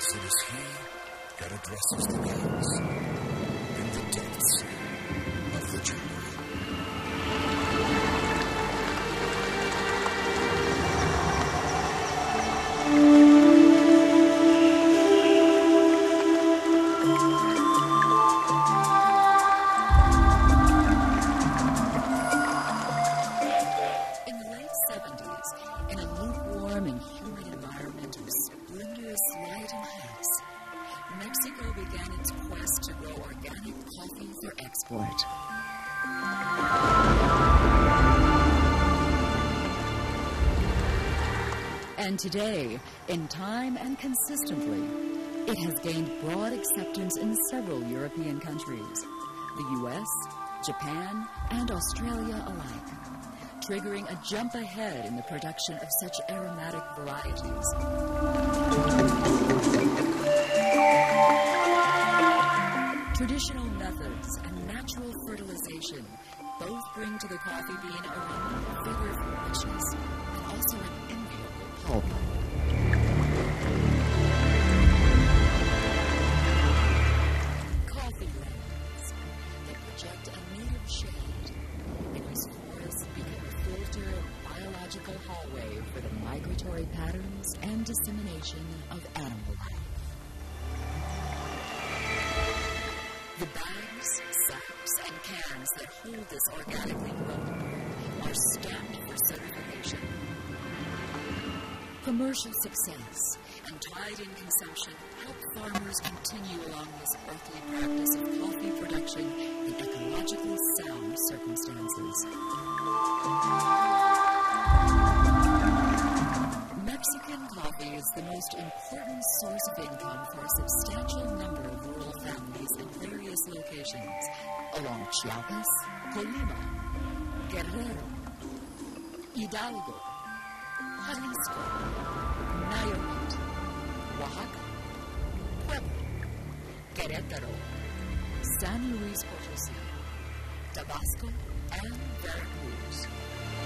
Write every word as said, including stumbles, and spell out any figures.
Blessed is he that addresses the gods in the depths of the jungle. In the late seventies, in a lukewarm and humid environment of splendourous light and heights, Mexico began its quest to grow organic coffee for export. And today, in time and consistently, it has gained broad acceptance in several European countries, the U S, Japan, and Australia alike, triggering a jump ahead in the production of such aromatic varieties. Traditional methods and natural fertilization both bring to the coffee bean a renewed vigor for richness and also an enviable pulp. Coffee lands that project a native shade and whose forests become a filter and biological hallway for the migratory patterns and dissemination of animal life. The bags, sacks, and cans that hold this organically grown herb are stamped for certification. Commercial success and tide-in consumption help farmers continue along this earthly practice of coffee production in ecologically sound circumstances. Mexican coffee is the most important source of income for a substantial number of rural families in various locations along Chiapas, Colima, Guerrero, Hidalgo, Jalisco, Nayarit, Oaxaca, Puebla, Querétaro, San Luis Potosí, Tabasco, and Veracruz.